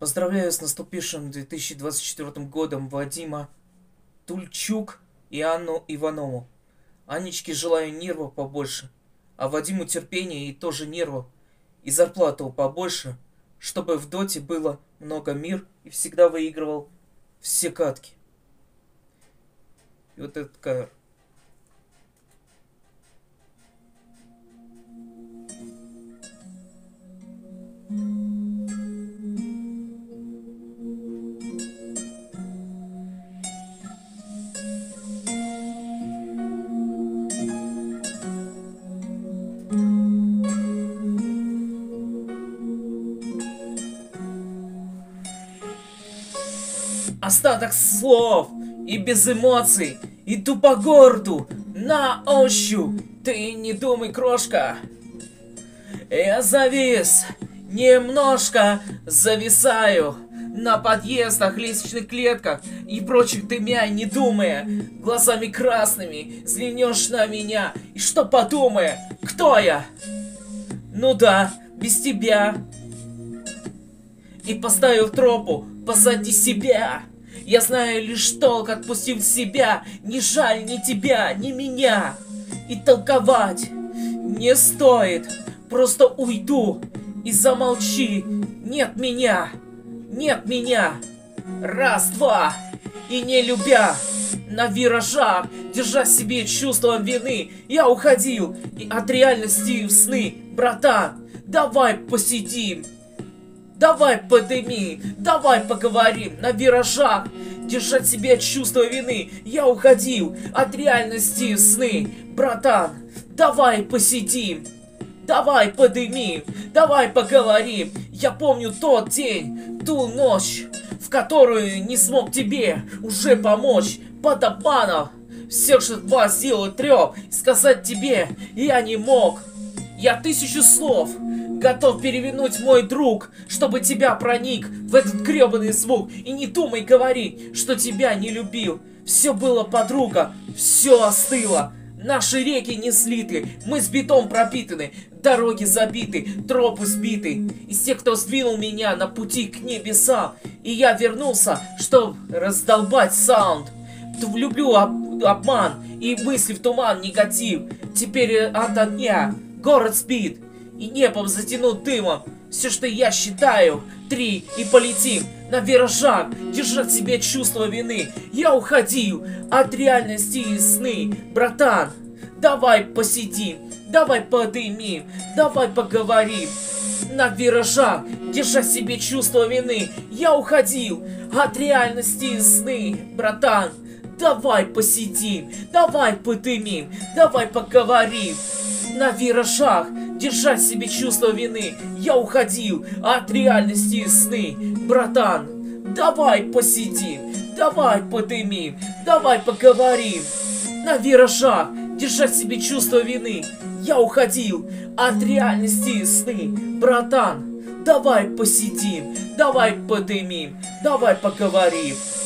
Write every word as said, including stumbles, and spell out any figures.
Поздравляю с наступившим две тысячи двадцать четвёртым годом Вадима Тульчук и Анну Иванову. Анечке желаю нервов побольше, а Вадиму терпения и тоже нервов, и зарплату побольше, чтобы в доте было много мир и всегда выигрывал все катки. И вот этот кавер. Остаток слов и без эмоций, иду по городу на ощупь. Ты не думай, крошка. Я завис, немножко зависаю на подъездах, лестничных клетках и прочих дымя, не думая, глазами красными взглянешь на меня. И что подумая, кто я? Ну да, без тебя. И поставил тропу позади себя. Я знаю лишь толк, отпустив себя. Не жаль ни тебя, ни меня. И толковать не стоит. Просто уйду и замолчи. Нет меня, нет меня. Раз, два. И не любя на виражах, держа себе чувством вины, я уходил и от реальности в сны. Братан, давай посидим. Давай подыми, давай поговорим на виражах, держать себе чувство вины. Я уходил от реальности в сны. Братан, давай посидим, давай подыми, давай поговорим. Я помню тот день, ту ночь, в которую не смог тебе уже помочь. Под обманом все, что два сделал трёп, сказать тебе я не мог. Я тысячу слов готов перевернуть, мой друг, чтобы тебя проник в этот гребаный звук. И не думай говорить, что тебя не любил. Все было, подруга, все остыло. Наши реки не слиты, мы с бетом пропитаны, дороги забиты, тропы сбиты. Из тех, кто сдвинул меня на пути к небесам. И я вернулся, чтоб раздолбать саунд. Люблю об обман и мысли в туман, негатив. Теперь ото дня город спит и небом затянут дымом. Все, что я считаю, три и полетим на виражах, держать в себе чувство вины. Я уходил от реальности и сны. Братан, давай посидим, давай подымим, давай поговорим. На виражах, держа в себе чувство вины. Я уходил от реальности и сны. Братан, давай посидим, давай подымим, давай поговорим. На виражах, держа в себе чувство вины. Я уходил от реальности и сны. Братан, давай посидим, давай подымим, давай поговорим. На виражах, держа в себе чувство вины. Я уходил от реальности и сны. Братан, давай посидим, давай подымим, давай поговорим.